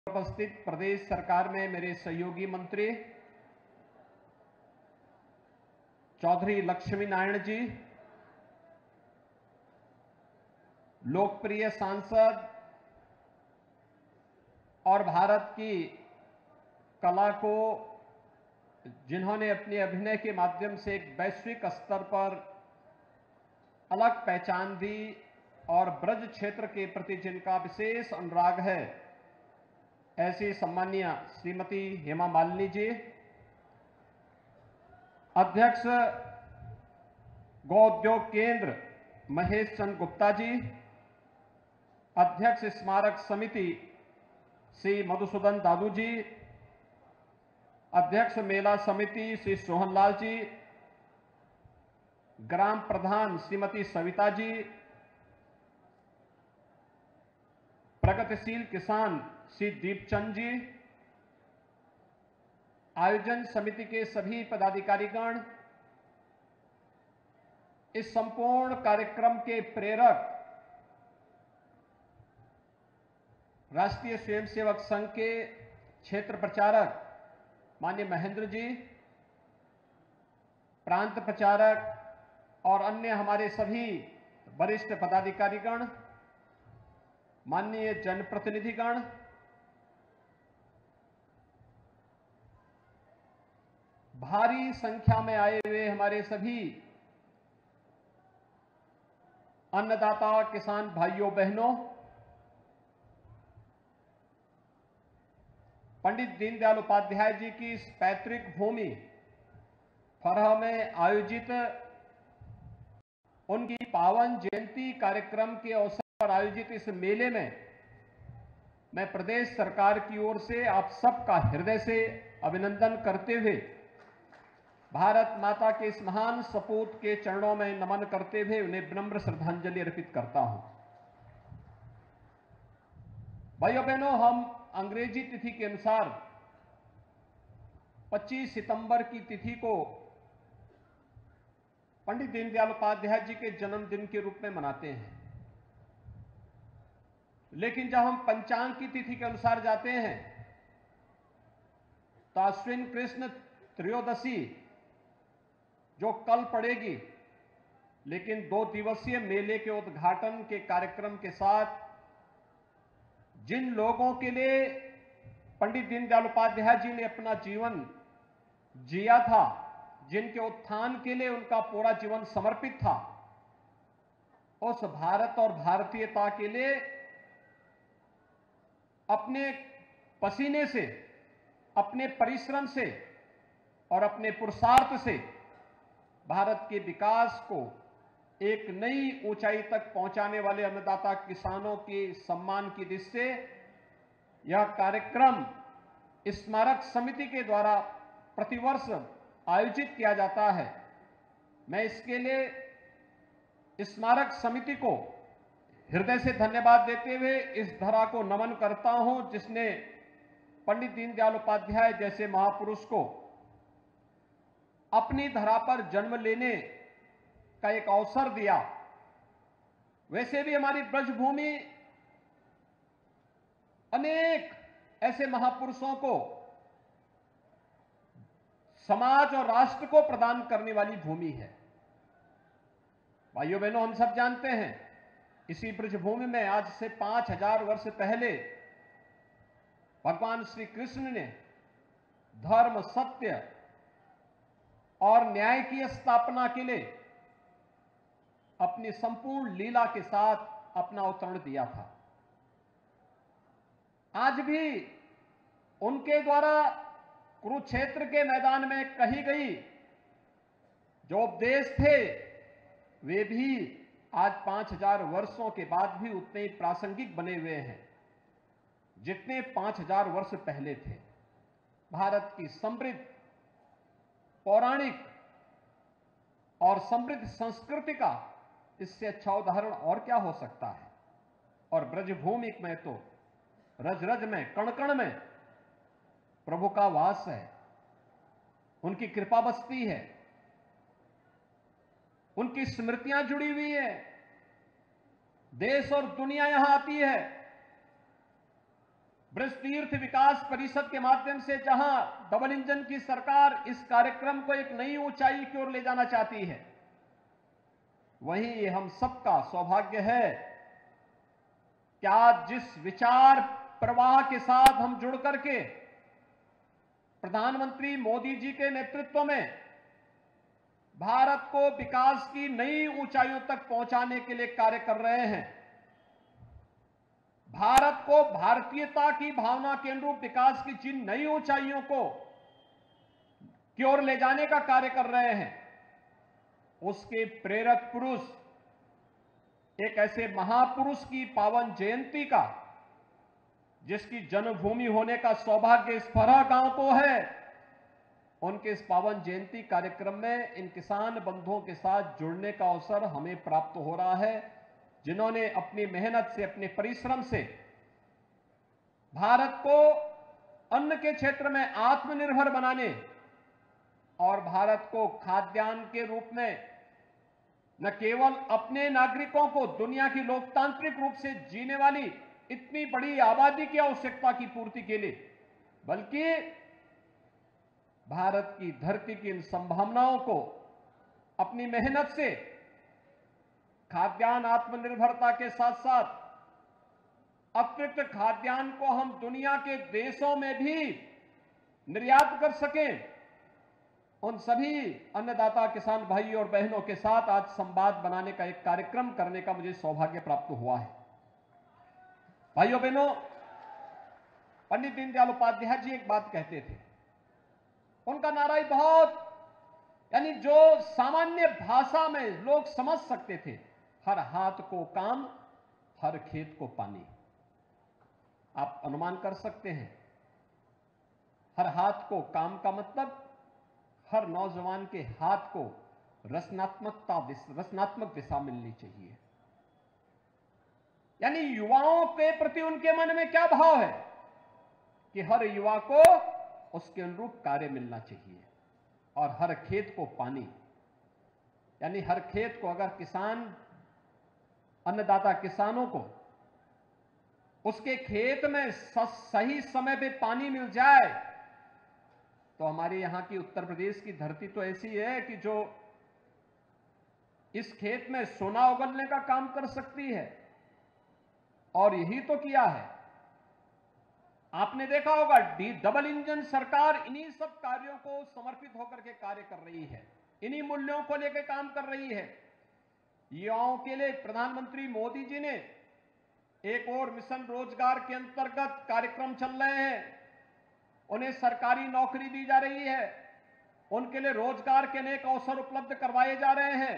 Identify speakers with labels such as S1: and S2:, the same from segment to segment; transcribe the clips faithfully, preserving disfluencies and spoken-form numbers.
S1: उपस्थित प्रदेश सरकार में मेरे सहयोगी मंत्री चौधरी लक्ष्मी नारायण जी, लोकप्रिय सांसद और भारत की कला को जिन्होंने अपने अभिनय के माध्यम से एक वैश्विक स्तर पर अलग पहचान दी और ब्रज क्षेत्र के प्रति जिनका विशेष अनुराग है, ऐसी सम्माननीय श्रीमती हेमा मालिनी जी, अध्यक्ष गौ उद्योग केंद्र महेश चंद्र गुप्ता जी, अध्यक्ष स्मारक समिति श्री मधुसूदन दादू जी, अध्यक्ष मेला समिति श्री सोहनलाल जी, ग्राम प्रधान श्रीमती सविता जी, प्रगतिशील किसान श्री दीपचंद जी, आयोजन समिति के सभी पदाधिकारीगण, इस संपूर्ण कार्यक्रम के प्रेरक राष्ट्रीय स्वयंसेवक संघ के क्षेत्र प्रचारक माननीय महेंद्र जी, प्रांत प्रचारक और अन्य हमारे सभी वरिष्ठ पदाधिकारीगण, माननीय जनप्रतिनिधिगण, भारी संख्या में आए हुए हमारे सभी अन्नदाता किसान भाइयों बहनों, पंडित दीनदयाल उपाध्याय जी की इस पैतृक भूमि फरह में आयोजित उनकी पावन जयंती कार्यक्रम के अवसर पर आयोजित इस मेले में मैं प्रदेश सरकार की ओर से आप सबका हृदय से अभिनंदन करते हुए भारत माता के इस महान सपूत के चरणों में नमन करते हुए उन्हें विनम्र श्रद्धांजलि अर्पित करता हूं। भाइयों बहनों, हम अंग्रेजी तिथि के अनुसार पच्चीस सितंबर की तिथि को पंडित दीनदयाल उपाध्याय जी के जन्मदिन के रूप में मनाते हैं, लेकिन जब हम पंचांग की तिथि के अनुसार जाते हैं तो अश्विन कृष्ण त्रयोदशी जो कल पड़ेगी, लेकिन दो दिवसीय मेले के उद्घाटन के कार्यक्रम के साथ जिन लोगों के लिए पंडित दीनदयाल उपाध्याय जी ने अपना जीवन जिया था, जिनके उत्थान के लिए उनका पूरा जीवन समर्पित था, उस भारत और भारतीयता के लिए अपने पसीने से, अपने परिश्रम से और अपने पुरुषार्थ से भारत के विकास को एक नई ऊंचाई तक पहुंचाने वाले अन्नदाता किसानों के सम्मान की दृष्टि से यह कार्यक्रम स्मारक समिति के द्वारा प्रतिवर्ष आयोजित किया जाता है। मैं इसके लिए स्मारक समिति को हृदय से धन्यवाद देते हुए इस धरा को नमन करता हूं, जिसने पंडित दीनदयाल उपाध्याय जैसे महापुरुष को अपनी धरा पर जन्म लेने का एक अवसर दिया। वैसे भी हमारी ब्रजभूमि अनेक ऐसे महापुरुषों को समाज और राष्ट्र को प्रदान करने वाली भूमि है। भाइयों बहनों, हम सब जानते हैं इसी ब्रजभूमि में आज से पांच हजार वर्ष पहले भगवान श्री कृष्ण ने धर्म, सत्य और न्याय की स्थापना के लिए अपनी संपूर्ण लीला के साथ अपना अवतरण दिया था। आज भी उनके द्वारा कुरुक्षेत्र के मैदान में कही गई जो उपदेश थे, वे भी आज पांच हजार वर्षों के बाद भी उतने ही प्रासंगिक बने हुए हैं जितने पांच हजार वर्ष पहले थे। भारत की समृद्ध पौराणिक और समृद्ध संस्कृति का इससे अच्छा उदाहरण और क्या हो सकता है। और ब्रजभूमि में तो रज रज में, कण कण में प्रभु का वास है, उनकी कृपा बसती है, उनकी स्मृतियां जुड़ी हुई है, देश और दुनिया यहां आती है। ब्रजतीर्थ विकास परिषद के माध्यम से जहां डबल इंजन की सरकार इस कार्यक्रम को एक नई ऊंचाई की ओर ले जाना चाहती है, वहीं ये हम सबका सौभाग्य है कि आज जिस विचार प्रवाह के साथ हम जुड़ करके प्रधानमंत्री मोदी जी के नेतृत्व में भारत को विकास की नई ऊंचाइयों तक पहुंचाने के लिए कार्य कर रहे हैं, भारत को भारतीयता की भावना के अनुरूप विकास की जिन नई ऊंचाइयों को की ओर ले जाने का कार्य कर रहे हैं, उसके प्रेरक पुरुष, एक ऐसे महापुरुष की पावन जयंती का, जिसकी जन्मभूमि होने का सौभाग्य इस फरह गांव को है, उनके इस पावन जयंती कार्यक्रम में इन किसान बंधुओं के साथ जुड़ने का अवसर हमें प्राप्त हो रहा है, जिन्होंने अपनी मेहनत से, अपने परिश्रम से भारत को अन्न के क्षेत्र में आत्मनिर्भर बनाने और भारत को खाद्यान्न के रूप में न केवल अपने नागरिकों को दुनिया की लोकतांत्रिक रूप से जीने वाली इतनी बड़ी आबादी की आवश्यकता की पूर्ति के लिए, बल्कि भारत की धरती की इन संभावनाओं को अपनी मेहनत से खाद्यान्न आत्मनिर्भरता के साथ साथ अतिरिक्त खाद्यान्न को हम दुनिया के देशों में भी निर्यात कर सकें, उन सभी अन्नदाता किसान भाई और बहनों के साथ आज संवाद बनाने का एक कार्यक्रम करने का मुझे सौभाग्य प्राप्त हुआ है। भाइयों बहनों, पंडित दीनदयाल उपाध्याय जी एक बात कहते थे, उनका नारा ही बहुत, यानी जो सामान्य भाषा में लोग समझ सकते थे, हर हाथ को काम, हर खेत को पानी। आप अनुमान कर सकते हैं, हर हाथ को काम का मतलब हर नौजवान के हाथ को रचनात्मकता रचनात्मक दिशा मिलनी चाहिए। यानी युवाओं के प्रति उनके मन में क्या भाव है कि हर युवा को उसके अनुरूप कार्य मिलना चाहिए और हर खेत को पानी, यानी हर खेत को अगर किसान, अन्नदाता किसानों को उसके खेत में सही समय पे पानी मिल जाए तो हमारे यहां की उत्तर प्रदेश की धरती तो ऐसी है कि जो इस खेत में सोना उगलने का काम कर सकती है, और यही तो किया है। आपने देखा होगा डी डबल इंजन सरकार इन्हीं सब कार्यों को समर्पित होकर के कार्य कर रही है, इन्हीं मूल्यों को लेकर काम कर रही है। युवाओं के लिए प्रधानमंत्री मोदी जी ने एक और मिशन रोजगार के अंतर्गत कार्यक्रम चल रहे हैं, उन्हें सरकारी नौकरी दी जा रही है, उनके लिए रोजगार के अनेक अवसर उपलब्ध करवाए जा रहे हैं,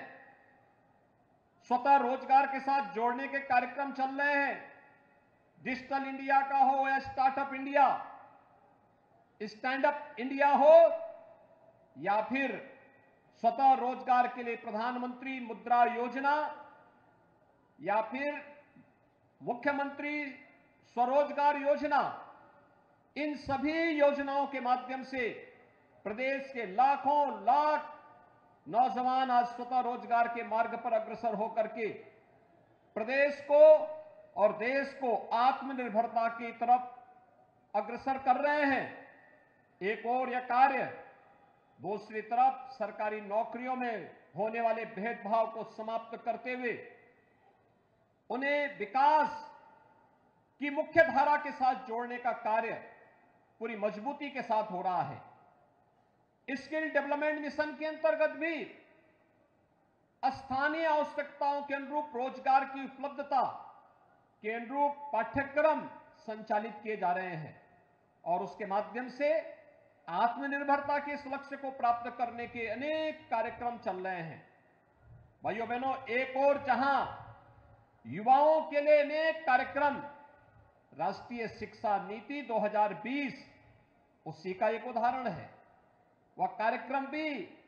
S1: स्वतः रोजगार के साथ जोड़ने के कार्यक्रम चल रहे हैं। डिजिटल इंडिया का हो या startup India, stand up India हो, या फिर स्वतः रोजगार के लिए प्रधानमंत्री मुद्रा योजना, या फिर मुख्यमंत्री स्वरोजगार योजना, इन सभी योजनाओं के माध्यम से प्रदेश के लाखों लाख नौजवान आज स्वतः रोजगार के मार्ग पर अग्रसर होकर के प्रदेश को और देश को आत्मनिर्भरता की तरफ अग्रसर कर रहे हैं। एक और यह कार्य, दूसरी तरफ सरकारी नौकरियों में होने वाले भेदभाव को समाप्त करते हुए उन्हें विकास की मुख्य धारा के साथ जोड़ने का कार्य पूरी मजबूती के साथ हो रहा है। स्किल डेवलपमेंट मिशन के अंतर्गत भी स्थानीय आवश्यकताओं के अनुरूप रोजगार की उपलब्धता के अनुरूप पाठ्यक्रम संचालित किए जा रहे हैं और उसके माध्यम से आत्मनिर्भरता के इस लक्ष्य को प्राप्त करने के अनेक कार्यक्रम चल रहे हैं। भाइयों बहनों, एक और जहां युवाओं के लिए अनेक कार्यक्रम, राष्ट्रीय शिक्षा नीति दो हज़ार बीस उसी का एक उदाहरण है। वह कार्यक्रम भी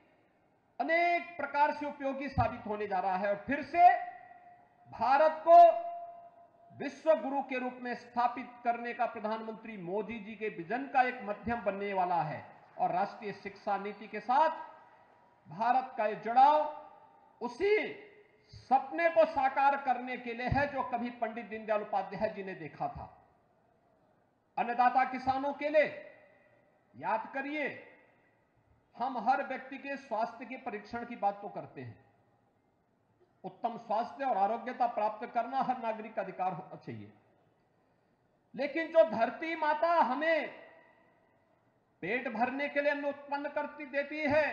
S1: अनेक प्रकार से उपयोगी साबित होने जा रहा है और फिर से भारत को विश्व गुरु के रूप में स्थापित करने का प्रधानमंत्री मोदी जी के विजन का एक माध्यम बनने वाला है। और राष्ट्रीय शिक्षा नीति के साथ भारत का यह जुड़ाव उसी सपने को साकार करने के लिए है जो कभी पंडित दीनदयाल उपाध्याय जी ने देखा था। अन्नदाता किसानों के लिए याद करिए, हम हर व्यक्ति के स्वास्थ्य के परीक्षण की बात तो करते हैं। उत्तम स्वास्थ्य और आरोग्यता प्राप्त करना हर नागरिक का अधिकार होना चाहिए, लेकिन जो धरती माता हमें पेट भरने के लिए अन्न उत्पन्न करती देती है,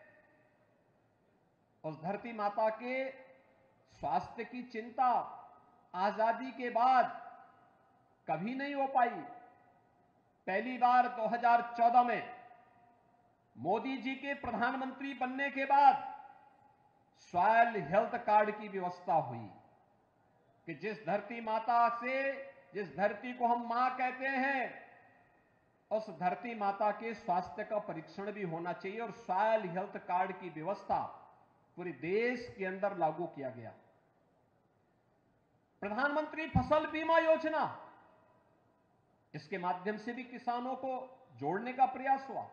S1: उस धरती माता के स्वास्थ्य की चिंता आजादी के बाद कभी नहीं हो पाई। पहली बार दो हज़ार चौदह में मोदी जी के प्रधानमंत्री बनने के बाद सॉयल हेल्थ कार्ड की व्यवस्था हुई कि जिस धरती माता से, जिस धरती को हम मां कहते हैं, उस धरती माता के स्वास्थ्य का परीक्षण भी होना चाहिए, और सॉयल हेल्थ कार्ड की व्यवस्था पूरे देश के अंदर लागू किया गया। प्रधानमंत्री फसल बीमा योजना, इसके माध्यम से भी किसानों को जोड़ने का प्रयास हुआ।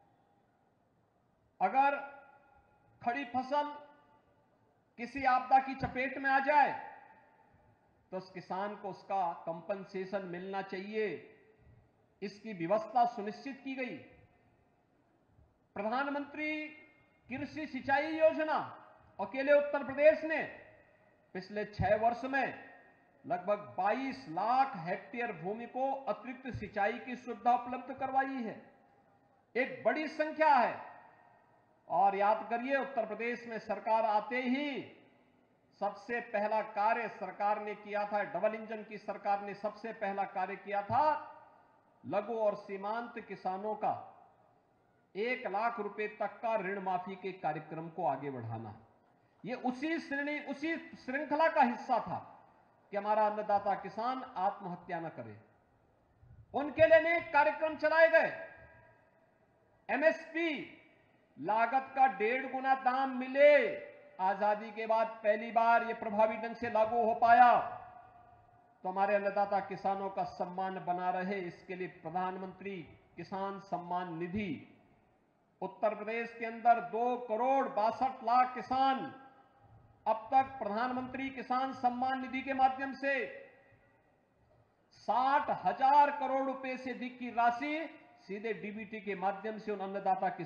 S1: अगर खड़ी फसल किसी आपदा की चपेट में आ जाए तो उस किसान को उसका कंपनसेशन मिलना चाहिए, इसकी व्यवस्था सुनिश्चित की गई। प्रधानमंत्री कृषि सिंचाई योजना, अकेले उत्तर प्रदेश ने पिछले छह वर्ष में लगभग बाईस लाख हेक्टेयर भूमि को अतिरिक्त सिंचाई की सुविधा उपलब्ध करवाई है। एक बड़ी संख्या है। और याद करिए, उत्तर प्रदेश में सरकार आते ही सबसे पहला कार्य सरकार ने किया था, डबल इंजन की सरकार ने सबसे पहला कार्य किया था, लघु और सीमांत किसानों का एक लाख रुपए तक का ऋण माफी के कार्यक्रम को आगे बढ़ाना। ये उसी श्रेणी, उसी श्रृंखला का हिस्सा था कि हमारा अन्नदाता किसान आत्महत्या न करे। उनके लिए अनेक कार्यक्रम चलाए गए। एमएसपी, लागत का डेढ़ गुना दाम मिले, आजादी के बाद पहली बार यह प्रभावी ढंग से लागू हो पाया, तो हमारे अन्नदाता किसानों का सम्मान बना रहे, इसके लिए प्रधानमंत्री किसान सम्मान निधि, उत्तर प्रदेश के अंदर दो करोड़ बासठ लाख किसान अब तक प्रधानमंत्री किसान सम्मान निधि के माध्यम से साठ हजार करोड़ रुपए से अधिक की राशि सीधे डीबीटी के माध्यम से उन अन्नदाता